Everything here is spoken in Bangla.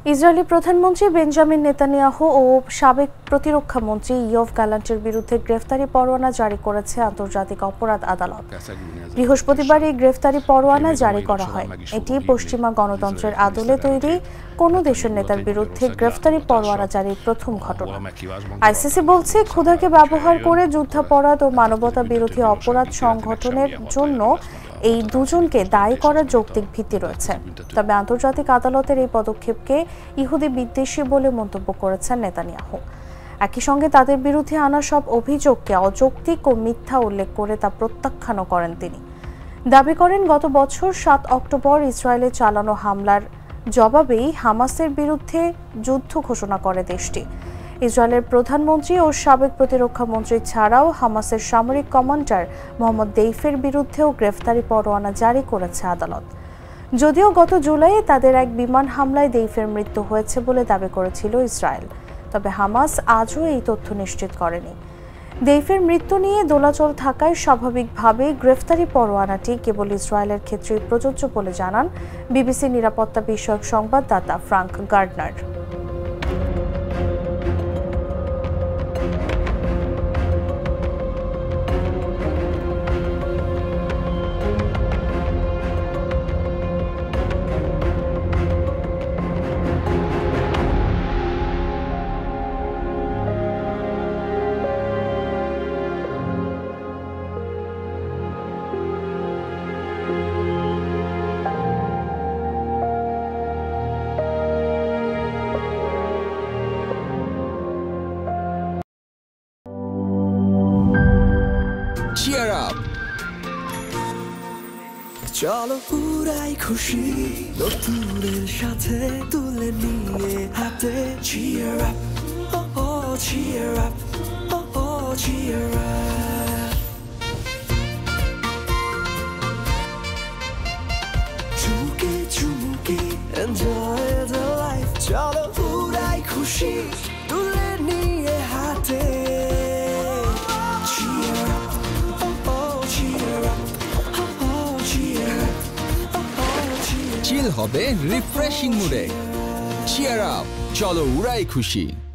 ইসরায়েলি প্রধানমন্ত্রী বেঞ্জামিন নেতানিয়াহু ও সাবেক প্রতিরক্ষা মন্ত্রী ইয়োভ গ্যালান্টের বিরুদ্ধে গ্রেফতারি পরোয়ানা জারি করেছে আন্তর্জাতিক অপরাধ আদালত। বৃহস্পতিবার এই গ্রেফতারি পরোয়ানা জারি করা হয়। এটি পশ্চিমা গণতন্ত্রের আদলে তৈরি কোনো দেশের নেতার বিরুদ্ধে গ্রেফতারি পরোয়ানা জারির প্রথম ঘটনা। আইসিসি বলছে, ক্ষুধাকে ব্যবহার করে যুদ্ধাপরাধ ও মানবতা বিরোধী অপরাধ সংগঠনের জন্য এই দুজনকে দায়ী করার যৌক্তিক ভিত্তি রয়েছে। তবে আন্তর্জাতিক আদালতের এই পদক্ষেপকে ইহুদি বিদ্বেষী বলে মন্তব্য করেছেন নেতানিয়াহু। একই সঙ্গে তাদের বিরুদ্ধে আনা সব অভিযোগকে অযৌক্তিক ও মিথ্যা উল্লেখ করে তা প্রত্যাখ্যানও করেন তিনি। দাবি করেন, গত বছর 7 অক্টোবর ইসরায়েলে চালানো হামলার জবাবেই হামাসের বিরুদ্ধে যুদ্ধ ঘোষণা করে দেশটি। ইসরায়েলের প্রধানমন্ত্রী ও সাবেক প্রতিরক্ষা মন্ত্রী ছাড়াও হামাসের সামরিক কমান্ডার মোহাম্মদ দেইফের বিরুদ্ধেও গ্রেফতারি পরোয়ানা জারি করেছে আদালত। যদিও গত জুলাইয়ে তাদের এক বিমান হামলায় দেইফের মৃত্যু হয়েছে বলে দাবি করেছিল ইসরায়েল, তবে হামাস আজও এই তথ্য নিশ্চিত করেনি। দেইফের মৃত্যু নিয়ে দোলাচল থাকায় স্বাভাবিকভাবেই গ্রেফতারি পরোয়ানাটি কেবল ইসরায়েলের ক্ষেত্রেই প্রযোজ্য বলে জানান বিবিসি নিরাপত্তা বিষয়ক সংবাদদাতা ফ্রাঙ্ক গার্ডনার। Cheer up! চলো পুরাই খুশি নতুনের সাথে তুলে নিয়ে হাতে Cheer up! Oh oh cheer up! Oh oh cheer up! চুমুকে চুমুকে enjoy the life চলো পুরাই খুশি তুলে নিয়ে হাতে চিল হবে রিফ্রেশিং মুডে। চিয়ার আপ, চলো উড়াই খুশি।